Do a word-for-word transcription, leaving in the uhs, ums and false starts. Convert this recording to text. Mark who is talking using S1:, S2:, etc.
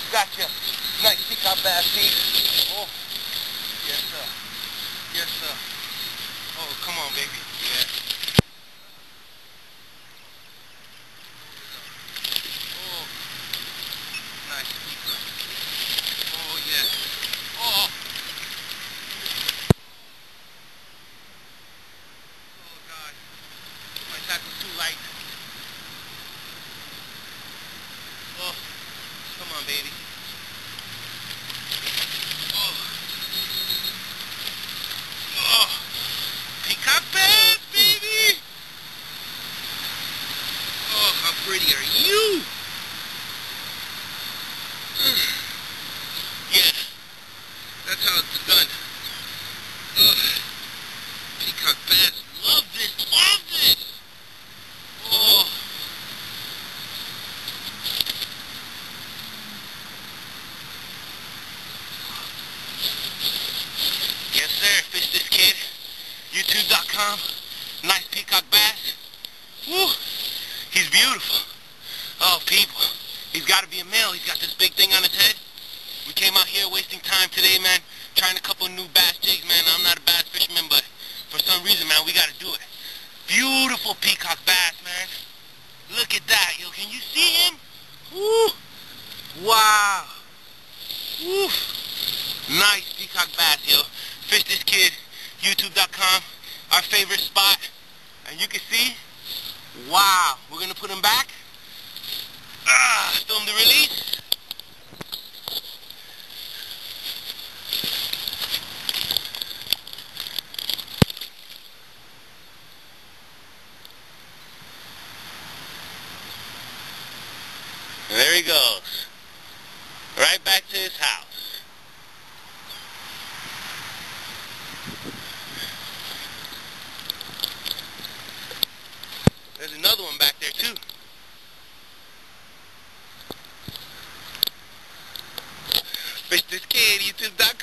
S1: Gotcha. Nice peacock bass, Pete. Oh, yes, sir. Yes, sir. Oh, come on, baby. Yeah. Oh, nice peacock. Oh, yeah. Oh. Oh, God. My tackle's too light. Oh, come on, baby. Oh. Oh. Peacock bass, baby! Oh, how pretty are you? Yeah, that's how it's done. Ugh. Peacock bass, love this, love this! Oh. Yes, sir, Fish This Kid, YouTube dot com, nice peacock bass. Woo, he's beautiful. Oh, people, he's got to be a male. He's got this big thing on his head. We came out here wasting time today, man, trying a couple new bass jigs, man. I'm not a bass fisherman, but for some reason, man, we got to do it. Beautiful peacock bass, man. Look at that, yo. Can you see him? Woo. Wow. Woo. Nice peacock bass, yo. Fish This Kid, YouTube dot com, our favorite spot. And you can see, wow. We're going to put him back. Ah, film the release. And there he goes. Right back to his house. There's another one back there too. Fish This Kid, YouTube dot com.